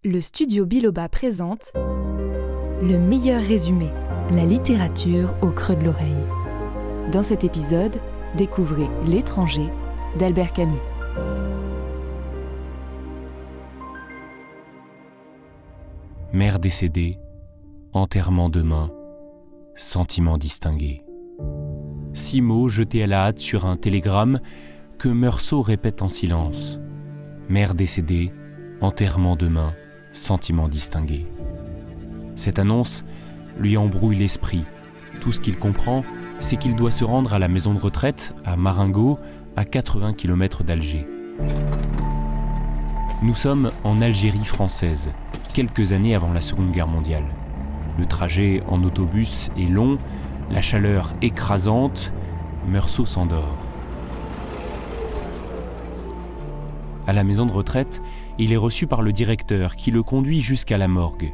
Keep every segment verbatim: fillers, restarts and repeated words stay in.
Le studio Biloba présente le meilleur résumé, la littérature au creux de l'oreille. Dans cet épisode, découvrez L'étranger d'Albert Camus. Mère décédée, enterrement demain, sentiment distingué. Six mots jetés à la hâte sur un télégramme que Meursault répète en silence. Mère décédée, enterrement demain, sentiment distingué. Cette annonce lui embrouille l'esprit. Tout ce qu'il comprend, c'est qu'il doit se rendre à la maison de retraite, à Marengo, à quatre-vingts kilomètres d'Alger. Nous sommes en Algérie française, quelques années avant la Seconde Guerre mondiale. Le trajet en autobus est long, la chaleur écrasante, Meursault s'endort. À la maison de retraite, il est reçu par le directeur qui le conduit jusqu'à la morgue.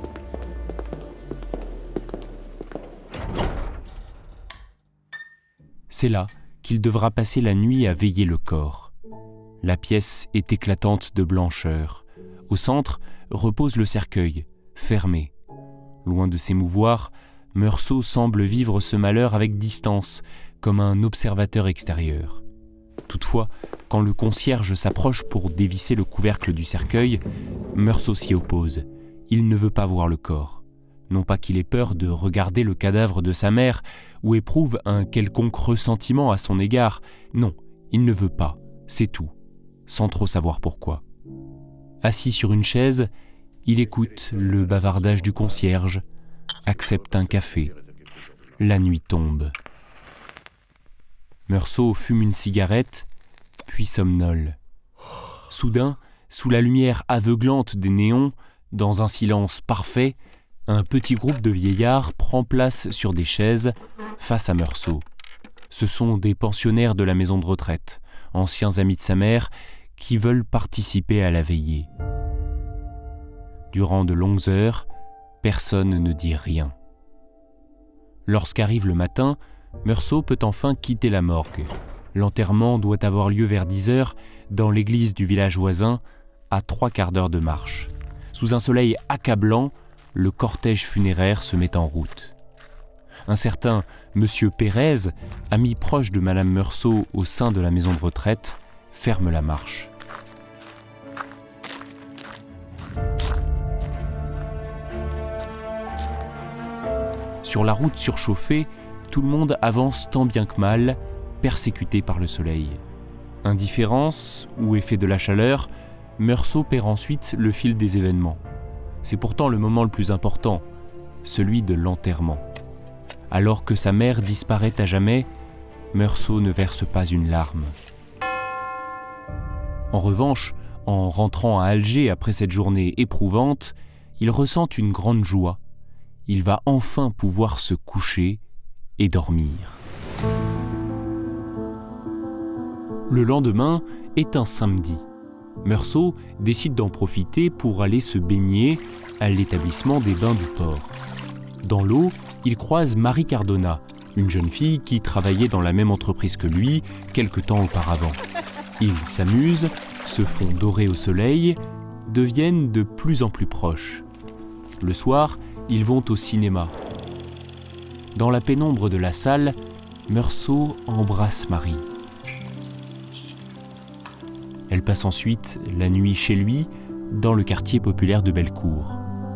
C'est là qu'il devra passer la nuit à veiller le corps. La pièce est éclatante de blancheur. Au centre repose le cercueil, fermé. Loin de s'émouvoir, Meursault semble vivre ce malheur avec distance, comme un observateur extérieur. Toutefois, quand le concierge s'approche pour dévisser le couvercle du cercueil, Meursault s'y oppose. Il ne veut pas voir le corps. Non pas qu'il ait peur de regarder le cadavre de sa mère ou éprouve un quelconque ressentiment à son égard. Non, il ne veut pas, c'est tout, sans trop savoir pourquoi. Assis sur une chaise, il écoute le bavardage du concierge, accepte un café. La nuit tombe. Meursault fume une cigarette, puis somnole. Soudain, sous la lumière aveuglante des néons, dans un silence parfait, un petit groupe de vieillards prend place sur des chaises face à Meursault. Ce sont des pensionnaires de la maison de retraite, anciens amis de sa mère, qui veulent participer à la veillée. Durant de longues heures, personne ne dit rien. Lorsqu'arrive le matin, Meursault peut enfin quitter la morgue. L'enterrement doit avoir lieu vers dix heures dans l'église du village voisin, à trois quarts d'heure de marche. Sous un soleil accablant, le cortège funéraire se met en route. Un certain Monsieur Pérez, ami proche de Madame Meursault au sein de la maison de retraite, ferme la marche. Sur la route surchauffée, tout le monde avance tant bien que mal, persécuté par le soleil. Indifférence ou effet de la chaleur, Meursault perd ensuite le fil des événements. C'est pourtant le moment le plus important, celui de l'enterrement. Alors que sa mère disparaît à jamais, Meursault ne verse pas une larme. En revanche, en rentrant à Alger après cette journée éprouvante, il ressent une grande joie. Il va enfin pouvoir se coucher et dormir. Le lendemain est un samedi. Meursault décide d'en profiter pour aller se baigner à l'établissement des bains du port. Dans l'eau, il croise Marie Cardona, une jeune fille qui travaillait dans la même entreprise que lui quelque temps auparavant. Ils s'amusent, se font dorer au soleil, deviennent de plus en plus proches. Le soir, ils vont au cinéma. Dans la pénombre de la salle, Meursault embrasse Marie. Elle passe ensuite la nuit chez lui, dans le quartier populaire de Bellecour.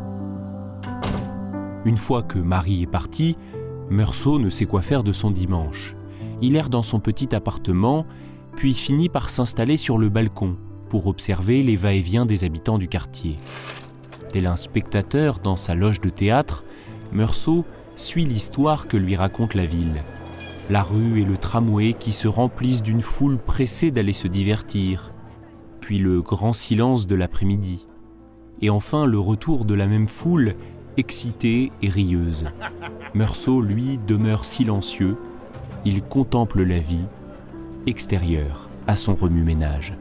Une fois que Marie est partie, Meursault ne sait quoi faire de son dimanche. Il erre dans son petit appartement, puis finit par s'installer sur le balcon pour observer les va-et-vient des habitants du quartier. Tel un spectateur dans sa loge de théâtre, Meursault suit l'histoire que lui raconte la ville. La rue et le tramway qui se remplissent d'une foule pressée d'aller se divertir. Puis le grand silence de l'après-midi. Et enfin le retour de la même foule, excitée et rieuse. Meursault, lui, demeure silencieux. Il contemple la vie, extérieure à son remue-ménage.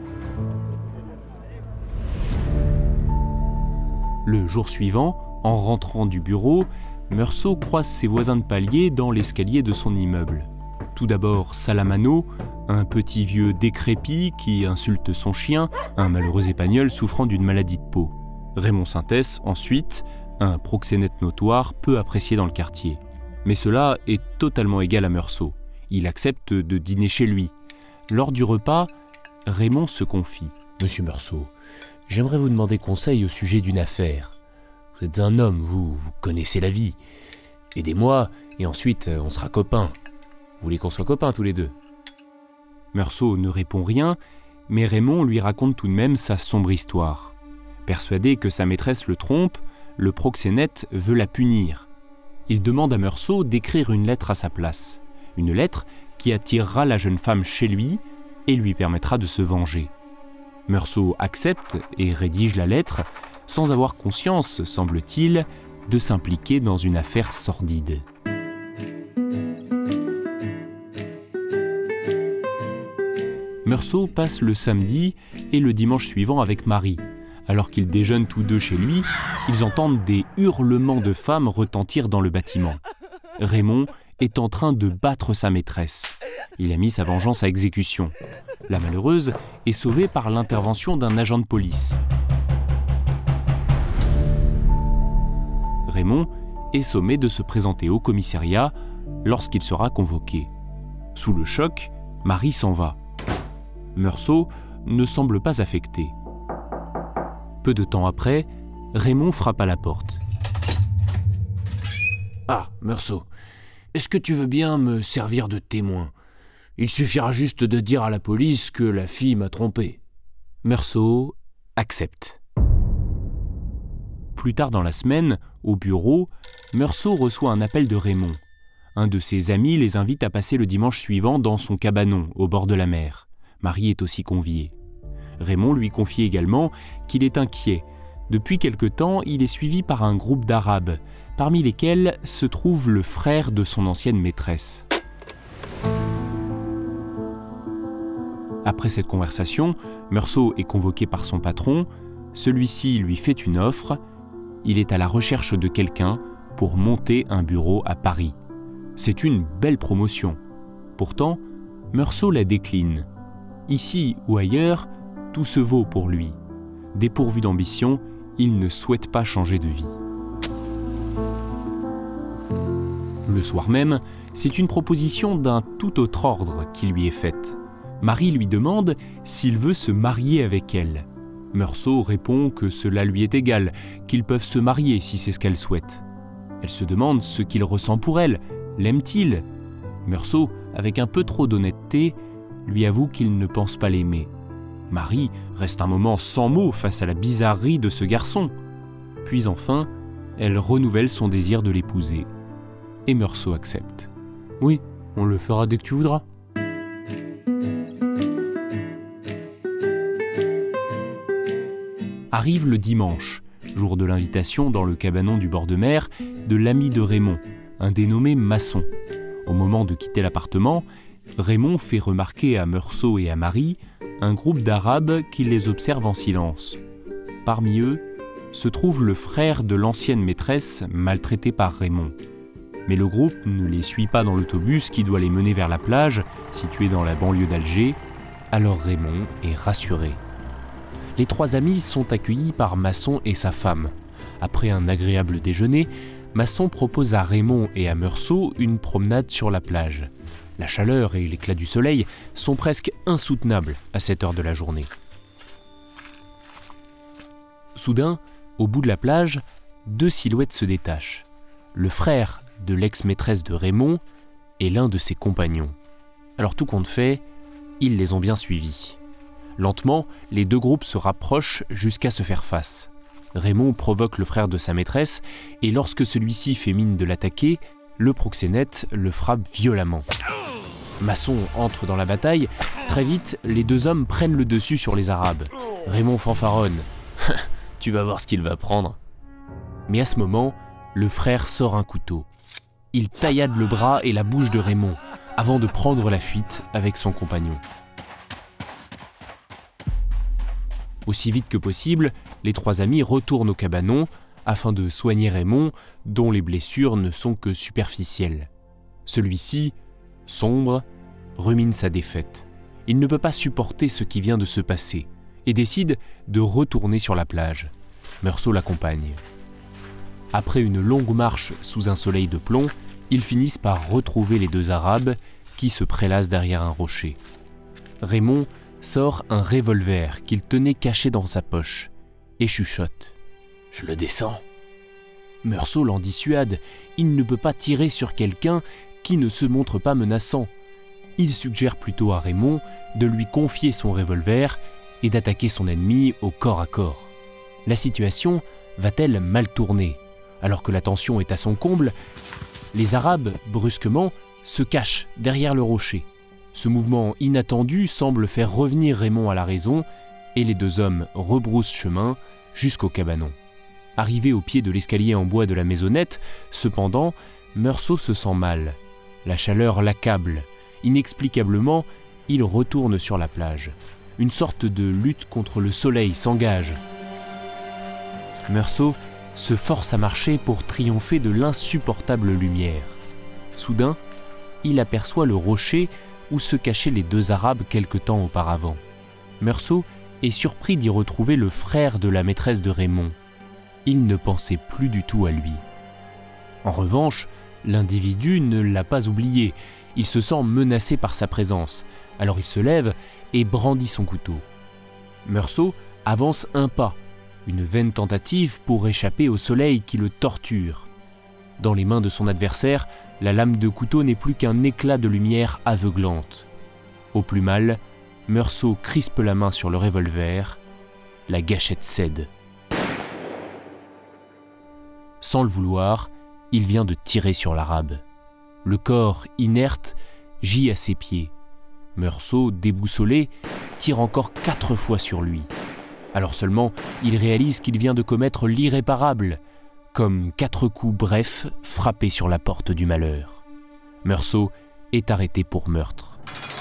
Le jour suivant, en rentrant du bureau, Meursault croise ses voisins de palier dans l'escalier de son immeuble. Tout d'abord Salamano, un petit vieux décrépit qui insulte son chien, un malheureux épagneul souffrant d'une maladie de peau. Raymond Sintès, ensuite, un proxénète notoire peu apprécié dans le quartier. Mais cela est totalement égal à Meursault. Il accepte de dîner chez lui. Lors du repas, Raymond se confie. « Monsieur Meursault, j'aimerais vous demander conseil au sujet d'une affaire. Vous êtes un homme, vous, vous connaissez la vie. Aidez-moi et ensuite on sera copains. Vous voulez qu'on soit copains tous les deux ?» Meursault ne répond rien, mais Raymond lui raconte tout de même sa sombre histoire. Persuadé que sa maîtresse le trompe, le proxénète veut la punir. Il demande à Meursault d'écrire une lettre à sa place. Une lettre qui attirera la jeune femme chez lui et lui permettra de se venger. Meursault accepte et rédige la lettre sans avoir conscience, semble-t-il, de s'impliquer dans une affaire sordide. Meursault passe le samedi et le dimanche suivant avec Marie. Alors qu'ils déjeunent tous deux chez lui, ils entendent des hurlements de femmes retentir dans le bâtiment. Raymond est en train de battre sa maîtresse. Il a mis sa vengeance à exécution. La malheureuse est sauvée par l'intervention d'un agent de police. Raymond est sommé de se présenter au commissariat lorsqu'il sera convoqué. Sous le choc, Marie s'en va. Meursault ne semble pas affecté. Peu de temps après, Raymond frappe à la porte. « Ah, Meursault, est-ce que tu veux bien me servir de témoin ? Il suffira juste de dire à la police que la fille m'a trompé. » Meursault accepte. Plus tard dans la semaine, au bureau, Meursault reçoit un appel de Raymond. Un de ses amis les invite à passer le dimanche suivant dans son cabanon, au bord de la mer. Marie est aussi conviée. Raymond lui confie également qu'il est inquiet. Depuis quelque temps, il est suivi par un groupe d'Arabes, parmi lesquels se trouve le frère de son ancienne maîtresse. Après cette conversation, Meursault est convoqué par son patron. Celui-ci lui fait une offre. Il est à la recherche de quelqu'un pour monter un bureau à Paris. C'est une belle promotion. Pourtant, Meursault la décline. Ici ou ailleurs, tout se vaut pour lui. Dépourvu d'ambition, il ne souhaite pas changer de vie. Le soir même, c'est une proposition d'un tout autre ordre qui lui est faite. Marie lui demande s'il veut se marier avec elle. Meursault répond que cela lui est égal, qu'ils peuvent se marier si c'est ce qu'elle souhaite. Elle se demande ce qu'il ressent pour elle. L'aime-t-il ? Meursault, avec un peu trop d'honnêteté, lui avoue qu'il ne pense pas l'aimer. Marie reste un moment sans mots face à la bizarrerie de ce garçon. Puis enfin, elle renouvelle son désir de l'épouser. Et Meursault accepte. « Oui, on le fera dès que tu voudras. » Arrive le dimanche, jour de l'invitation dans le cabanon du bord de mer de l'ami de Raymond, un dénommé Masson. Au moment de quitter l'appartement, Raymond fait remarquer à Meursault et à Marie un groupe d'Arabes qui les observe en silence. Parmi eux se trouve le frère de l'ancienne maîtresse maltraitée par Raymond. Mais le groupe ne les suit pas dans l'autobus qui doit les mener vers la plage, située dans la banlieue d'Alger. Alors Raymond est rassuré. Les trois amis sont accueillis par Masson et sa femme. Après un agréable déjeuner, Masson propose à Raymond et à Meursault une promenade sur la plage. La chaleur et l'éclat du soleil sont presque insoutenables à cette heure de la journée. Soudain, au bout de la plage, deux silhouettes se détachent. Le frère de l'ex-maîtresse de Raymond et l'un de ses compagnons. Alors tout compte fait, ils les ont bien suivis. Lentement, les deux groupes se rapprochent jusqu'à se faire face. Raymond provoque le frère de sa maîtresse et lorsque celui-ci fait mine de l'attaquer, le proxénète le frappe violemment. Masson entre dans la bataille. Très vite, les deux hommes prennent le dessus sur les Arabes. Raymond fanfaronne. « Tu vas voir ce qu'il va prendre. » Mais à ce moment, le frère sort un couteau. Il taillade le bras et la bouche de Raymond avant de prendre la fuite avec son compagnon. Aussi vite que possible, les trois amis retournent au cabanon afin de soigner Raymond, dont les blessures ne sont que superficielles. Celui-ci, sombre, rumine sa défaite. Il ne peut pas supporter ce qui vient de se passer et décide de retourner sur la plage. Meursault l'accompagne. Après une longue marche sous un soleil de plomb, ils finissent par retrouver les deux Arabes qui se prélassent derrière un rocher. Raymond sort un revolver qu'il tenait caché dans sa poche et chuchote. « Je le descends !» Meursault l'en dissuade. Il ne peut pas tirer sur quelqu'un qui ne se montre pas menaçant. Il suggère plutôt à Raymond de lui confier son revolver et d'attaquer son ennemi au corps à corps. La situation va-t-elle mal tourner? Alors que la tension est à son comble, les Arabes, brusquement, se cachent derrière le rocher. Ce mouvement inattendu semble faire revenir Raymond à la raison et les deux hommes rebroussent chemin jusqu'au cabanon. Arrivé au pied de l'escalier en bois de la maisonnette, cependant, Meursault se sent mal. La chaleur l'accable. Inexplicablement, il retourne sur la plage. Une sorte de lutte contre le soleil s'engage. Meursault se force à marcher pour triompher de l'insupportable lumière. Soudain, il aperçoit le rocher où se cachaient les deux Arabes quelque temps auparavant. Meursault est surpris d'y retrouver le frère de la maîtresse de Raymond. Il ne pensait plus du tout à lui. En revanche, l'individu ne l'a pas oublié. Il se sent menacé par sa présence. Alors il se lève et brandit son couteau. Meursault avance un pas, une vaine tentative pour échapper au soleil qui le torture. Dans les mains de son adversaire, la lame de couteau n'est plus qu'un éclat de lumière aveuglante. Au plus mal, Meursault crispe la main sur le revolver. La gâchette cède. Sans le vouloir, il vient de tirer sur l'Arabe. Le corps, inerte, gît à ses pieds. Meursault, déboussolé, tire encore quatre fois sur lui. Alors seulement, il réalise qu'il vient de commettre l'irréparable, comme quatre coups brefs frappés sur la porte du malheur. Meursault est arrêté pour meurtre.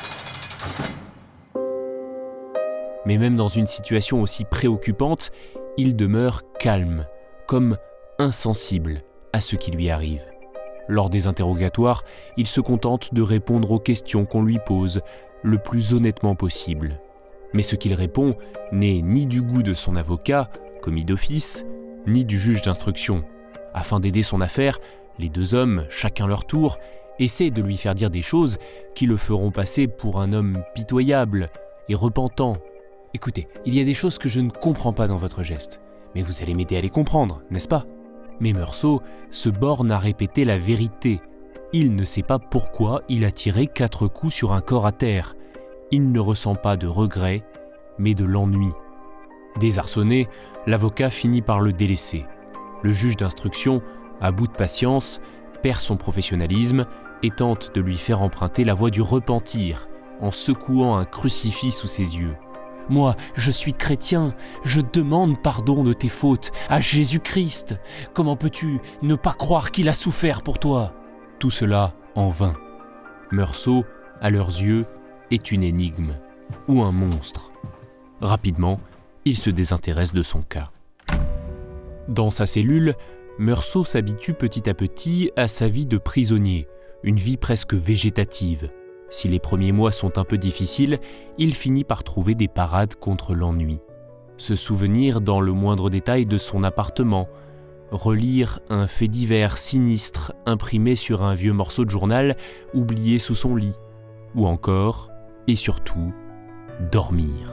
Mais même dans une situation aussi préoccupante, il demeure calme, comme insensible à ce qui lui arrive. Lors des interrogatoires, il se contente de répondre aux questions qu'on lui pose le plus honnêtement possible. Mais ce qu'il répond n'est ni du goût de son avocat, commis d'office, ni du juge d'instruction. Afin d'aider son affaire, les deux hommes, chacun leur tour, essaient de lui faire dire des choses qui le feront passer pour un homme pitoyable et repentant. « Écoutez, il y a des choses que je ne comprends pas dans votre geste, mais vous allez m'aider à les comprendre, n'est-ce pas ?» Mais Meursault se borne à répéter la vérité. Il ne sait pas pourquoi il a tiré quatre coups sur un corps à terre. Il ne ressent pas de regret, mais de l'ennui. Désarçonné, l'avocat finit par le délaisser. Le juge d'instruction, à bout de patience, perd son professionnalisme et tente de lui faire emprunter la voie du repentir en secouant un crucifix sous ses yeux. « Moi, je suis chrétien, je demande pardon de tes fautes à Jésus-Christ. Comment peux-tu ne pas croire qu'il a souffert pour toi ?» Tout cela en vain. Meursault, à leurs yeux, est une énigme ou un monstre. Rapidement, il se désintéresse de son cas. Dans sa cellule, Meursault s'habitue petit à petit à sa vie de prisonnier, une vie presque végétative. Si les premiers mois sont un peu difficiles, il finit par trouver des parades contre l'ennui. Se souvenir dans le moindre détail de son appartement, relire un fait divers sinistre imprimé sur un vieux morceau de journal oublié sous son lit, ou encore, et surtout, dormir.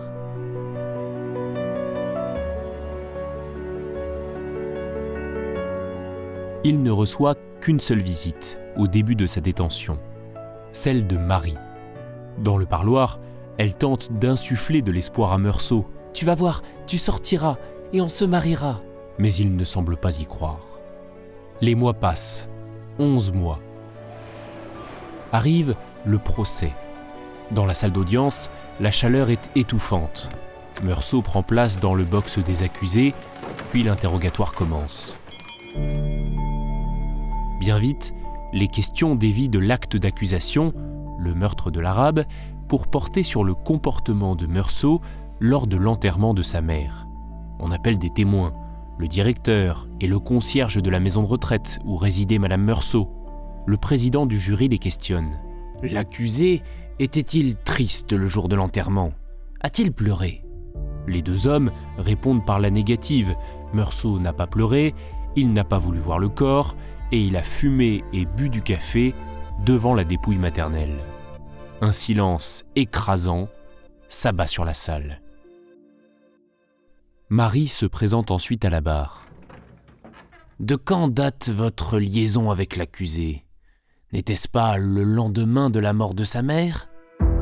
Il ne reçoit qu'une seule visite au début de sa détention, celle de Marie. Dans le parloir, elle tente d'insuffler de l'espoir à Meursault. « Tu vas voir, tu sortiras et on se mariera. » Mais il ne semble pas y croire. Les mois passent, onze mois. Arrive le procès. Dans la salle d'audience, la chaleur est étouffante. Meursault prend place dans le box des accusés, puis l'interrogatoire commence. Bien vite, les questions dévient de l'acte d'accusation, le meurtre de l'Arabe, pour porter sur le comportement de Meursault lors de l'enterrement de sa mère. On appelle des témoins, le directeur et le concierge de la maison de retraite où résidait Madame Meursault. Le président du jury les questionne. L'accusé était-il triste le jour de l'enterrement? A-t-il pleuré? Les deux hommes répondent par la négative, Meursault n'a pas pleuré, il n'a pas voulu voir le corps, et il a fumé et bu du café devant la dépouille maternelle. Un silence écrasant s'abat sur la salle. Marie se présente ensuite à la barre. « De quand date votre liaison avec l'accusé ? N'était-ce pas le lendemain de la mort de sa mère ?»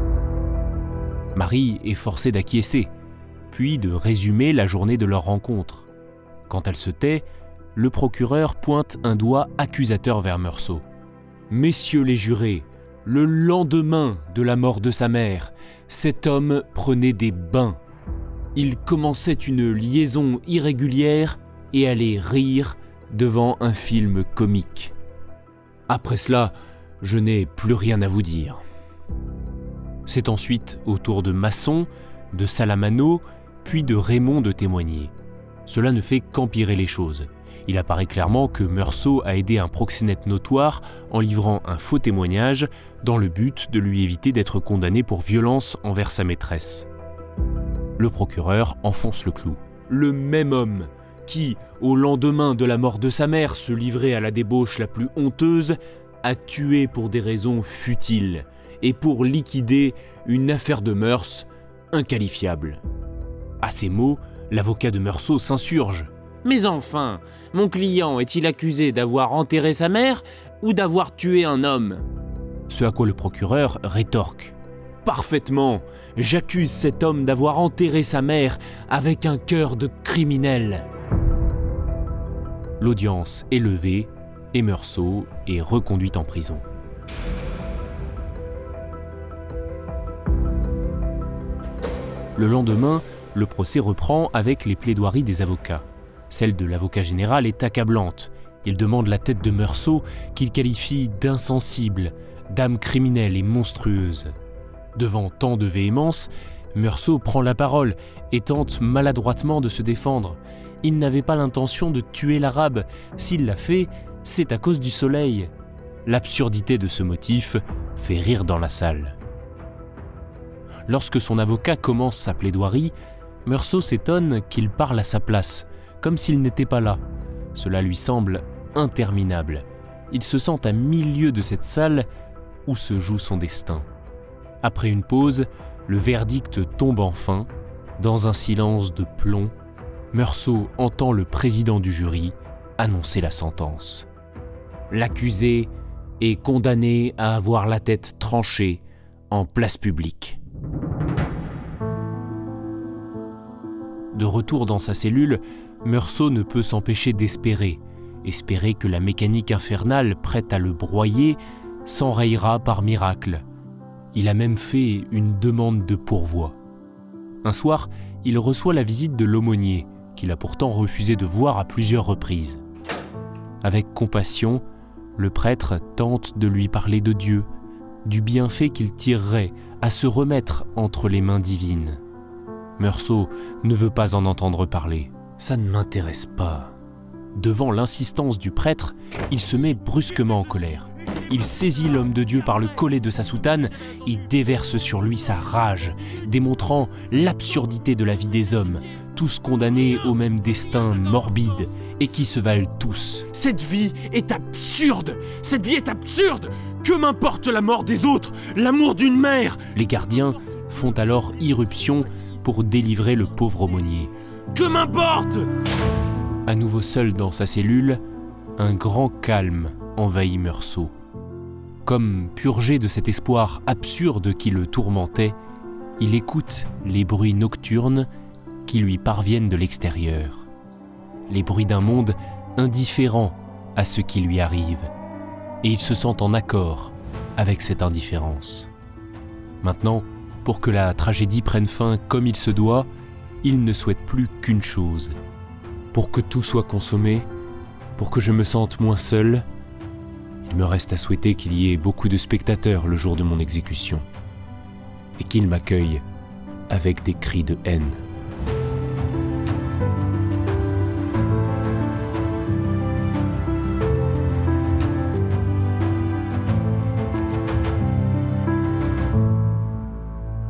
Marie est forcée d'acquiescer, puis de résumer la journée de leur rencontre. Quand elle se tait, le procureur pointe un doigt accusateur vers Meursault. « Messieurs les jurés, le lendemain de la mort de sa mère, cet homme prenait des bains. Il commençait une liaison irrégulière et allait rire devant un film comique. Après cela, je n'ai plus rien à vous dire. » C'est ensuite au tour de Masson, de Salamano, puis de Raymond de témoigner. Cela ne fait qu'empirer les choses. Il apparaît clairement que Meursault a aidé un proxénète notoire en livrant un faux témoignage dans le but de lui éviter d'être condamné pour violence envers sa maîtresse. Le procureur enfonce le clou. Le même homme qui, au lendemain de la mort de sa mère, se livrait à la débauche la plus honteuse, a tué pour des raisons futiles et pour liquider une affaire de mœurs inqualifiable. À ces mots, l'avocat de Meursault s'insurge. « Mais enfin, mon client est-il accusé d'avoir enterré sa mère ou d'avoir tué un homme ?» Ce à quoi le procureur rétorque. « Parfaitement, j'accuse cet homme d'avoir enterré sa mère avec un cœur de criminel. » L'audience est levée et Meursault est reconduit en prison. Le lendemain, le procès reprend avec les plaidoiries des avocats. Celle de l'avocat général est accablante. Il demande la tête de Meursault qu'il qualifie d'insensible, d'âme criminelle et monstrueuse. Devant tant de véhémence, Meursault prend la parole et tente maladroitement de se défendre. Il n'avait pas l'intention de tuer l'Arabe. S'il l'a fait, c'est à cause du soleil. L'absurdité de ce motif fait rire dans la salle. Lorsque son avocat commence sa plaidoirie, Meursault s'étonne qu'il parle à sa place, comme s'il n'était pas là. Cela lui semble interminable. Il se sent à mille lieues de cette salle où se joue son destin. Après une pause, le verdict tombe enfin. Dans un silence de plomb, Meursault entend le président du jury annoncer la sentence. L'accusé est condamné à avoir la tête tranchée en place publique. De retour dans sa cellule, Meursault ne peut s'empêcher d'espérer, espérer que la mécanique infernale prête à le broyer s'enrayera par miracle. Il a même fait une demande de pourvoi. Un soir, il reçoit la visite de l'aumônier, qu'il a pourtant refusé de voir à plusieurs reprises. Avec compassion, le prêtre tente de lui parler de Dieu, du bienfait qu'il tirerait à se remettre entre les mains divines. Meursault ne veut pas en entendre parler. « Ça ne m'intéresse pas. » Devant l'insistance du prêtre, il se met brusquement en colère. Il saisit l'homme de Dieu par le collet de sa soutane, il déverse sur lui sa rage, démontrant l'absurdité de la vie des hommes, tous condamnés au même destin morbide et qui se valent tous. « Cette vie est absurde! Cette vie est absurde! Que m'importe la mort des autres, l'amour d'une mère !» Les gardiens font alors irruption pour délivrer le pauvre aumônier. « Que m'importe !» À nouveau seul dans sa cellule, un grand calme envahit Meursault. Comme purgé de cet espoir absurde qui le tourmentait, il écoute les bruits nocturnes qui lui parviennent de l'extérieur. Les bruits d'un monde indifférent à ce qui lui arrive. Et il se sent en accord avec cette indifférence. Maintenant, pour que la tragédie prenne fin comme il se doit, il ne souhaite plus qu'une chose. Pour que tout soit consommé, pour que je me sente moins seul, il me reste à souhaiter qu'il y ait beaucoup de spectateurs le jour de mon exécution et qu'ils m'accueillent avec des cris de haine.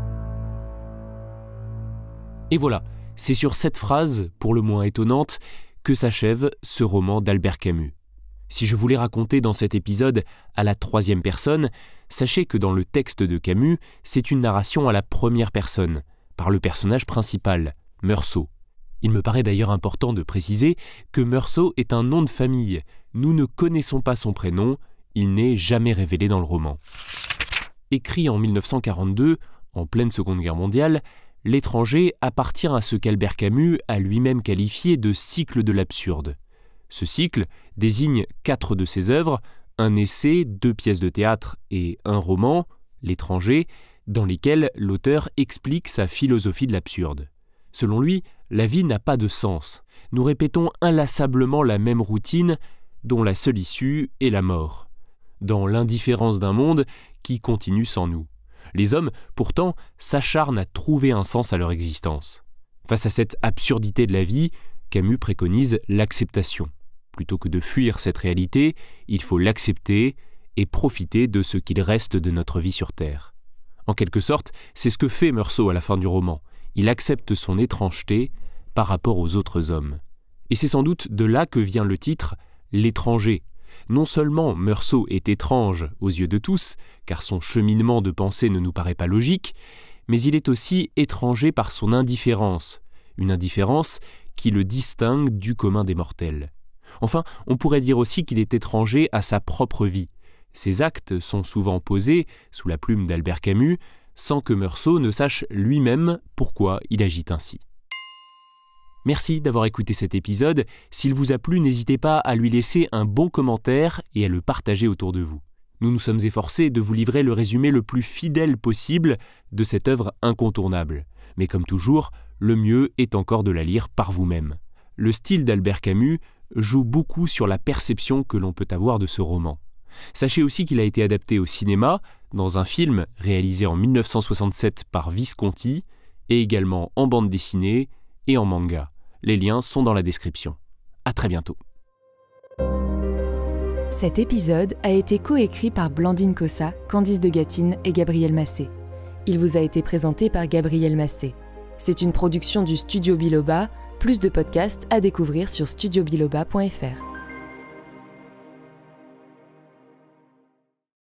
Et voilà, c'est sur cette phrase, pour le moins étonnante, que s'achève ce roman d'Albert Camus. Si je vous l'ai raconté dans cet épisode à la troisième personne, sachez que dans le texte de Camus, c'est une narration à la première personne, par le personnage principal, Meursault. Il me paraît d'ailleurs important de préciser que Meursault est un nom de famille. Nous ne connaissons pas son prénom, il n'est jamais révélé dans le roman. Écrit en mille neuf cent quarante-deux, en pleine Seconde Guerre mondiale, L'étranger appartient à ce qu'Albert Camus a lui-même qualifié de cycle de l'absurde. Ce cycle désigne quatre de ses œuvres, un essai, deux pièces de théâtre et un roman, L'étranger, dans lesquels l'auteur explique sa philosophie de l'absurde. Selon lui, la vie n'a pas de sens. Nous répétons inlassablement la même routine dont la seule issue est la mort, dans l'indifférence d'un monde qui continue sans nous. Les hommes, pourtant, s'acharnent à trouver un sens à leur existence. Face à cette absurdité de la vie, Camus préconise l'acceptation. Plutôt que de fuir cette réalité, il faut l'accepter et profiter de ce qu'il reste de notre vie sur Terre. En quelque sorte, c'est ce que fait Meursault à la fin du roman. Il accepte son étrangeté par rapport aux autres hommes. Et c'est sans doute de là que vient le titre « L'étranger ». Non seulement Meursault est étrange aux yeux de tous, car son cheminement de pensée ne nous paraît pas logique, mais il est aussi étranger par son indifférence, une indifférence qui le distingue du commun des mortels. Enfin, on pourrait dire aussi qu'il est étranger à sa propre vie. Ses actes sont souvent posés, sous la plume d'Albert Camus, sans que Meursault ne sache lui-même pourquoi il agit ainsi. Merci d'avoir écouté cet épisode. S'il vous a plu, n'hésitez pas à lui laisser un bon commentaire et à le partager autour de vous. Nous nous sommes efforcés de vous livrer le résumé le plus fidèle possible de cette œuvre incontournable. Mais comme toujours, le mieux est encore de la lire par vous-même. Le style d'Albert Camus joue beaucoup sur la perception que l'on peut avoir de ce roman. Sachez aussi qu'il a été adapté au cinéma, dans un film réalisé en mille neuf cent soixante-sept par Visconti, et également en bande dessinée et en manga. Les liens sont dans la description. À très bientôt. Cet épisode a été coécrit par Blandine Cossa, Candice de Gatine et Gabriel Massé. Il vous a été présenté par Gabriel Massé. C'est une production du Studio Biloba, plus de podcasts à découvrir sur studio biloba point f r.